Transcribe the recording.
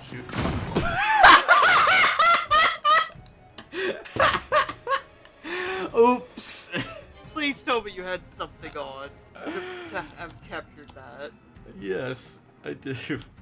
shoot. Oops. Please tell me you had something on to have captured that. Yes, I do.